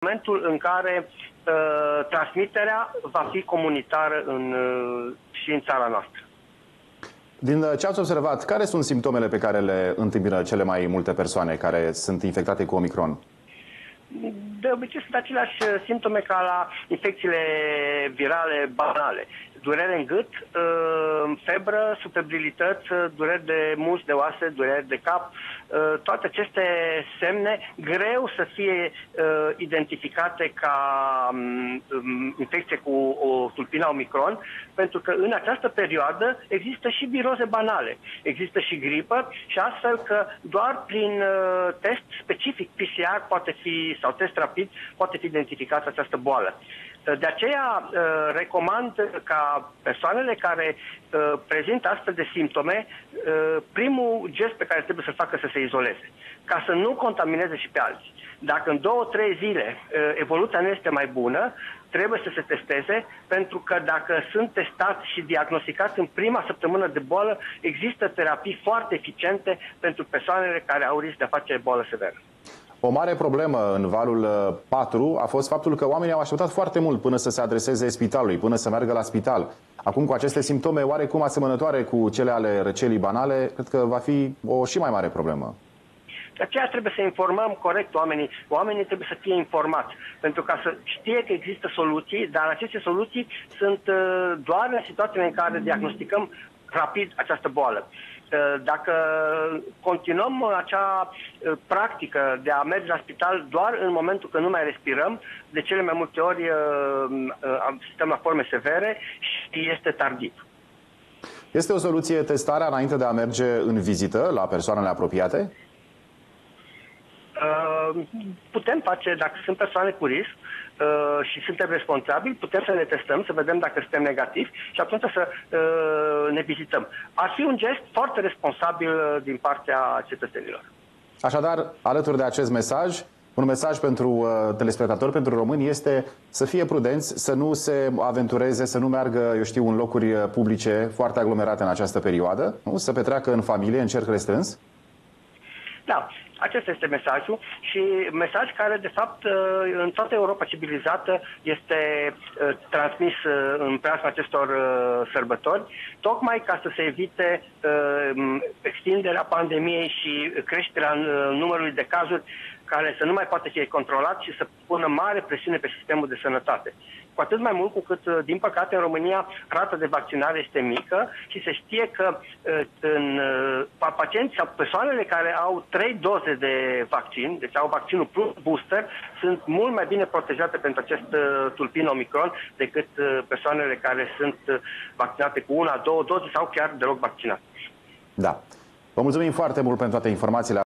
momentul în care transmiterea va fi comunitară și în țara noastră. Din ce ați observat, care sunt simptomele pe care le întâmpină cele mai multe persoane care sunt infectate cu Omicron? De obicei sunt aceleași simptome ca la infecțiile virale banale. Durere în gât, febră, subfebrilități, dureri de mușchi, de oase, dureri de cap, toate aceste semne greu să fie identificate ca infecție cu o tulpina Omicron, pentru că în această perioadă există și viroze banale, există și gripă și astfel că doar prin test specific PCR poate fi, sau test rapid poate fi identificată această boală. De aceea recomand ca persoanele care prezintă astfel de simptome, primul gest pe care trebuie să facă să se izoleze, ca să nu contamineze și pe alții. Dacă în 2-3 zile evoluția nu este mai bună, trebuie să se testeze, pentru că dacă sunt testați și diagnosticați în prima săptămână de boală, există terapii foarte eficiente pentru persoanele care au risc de a face boală severă. O mare problemă în valul 4 a fost faptul că oamenii au așteptat foarte mult până să se adreseze spitalului, până să meargă la spital. Acum, cu aceste simptome oarecum asemănătoare cu cele ale răcelii banale, cred că va fi o și mai mare problemă. De aceea trebuie să informăm corect oamenii. Oamenii trebuie să fie informați, pentru ca să știe că există soluții, dar aceste soluții sunt doar în situațiile în care diagnosticăm rapid această boală. Dacă continuăm acea practică de a merge la spital doar în momentul când nu mai respirăm, de cele mai multe ori asistăm la forme severe și este tardiv. Este o soluție testarea înainte de a merge în vizită la persoanele apropiate? Putem face, dacă sunt persoane cu risc și suntem responsabili, putem să ne testăm, să vedem dacă suntem negativi și atunci să ne vizităm. Ar fi un gest foarte responsabil din partea cetățenilor. Așadar, alături de acest mesaj, un mesaj pentru telespectatori, pentru români, este să fie prudenți, să nu se aventureze, să nu meargă, eu știu, în locuri publice foarte aglomerate în această perioadă, nu? Să petreacă în familie, în cerc restrâns. Da, acesta este mesajul și mesaj care, de fapt, în toată Europa civilizată este transmis în preajma acestor sărbători, tocmai ca să se evite extinderea pandemiei și creșterea numărului de cazuri care să nu mai poate fi controlat și să pună mare presiune pe sistemul de sănătate. Cu atât mai mult cu cât, din păcate, în România rata de vaccinare este mică și se știe că în pacienți sau persoanele care au 3 doze de vaccin, deci au vaccinul plus booster, sunt mult mai bine protejate pentru acest tulpin Omicron decât persoanele care sunt vaccinate cu 1-2 doze sau chiar deloc vaccinate. Da. Vă mulțumim foarte mult pentru toate informațiile.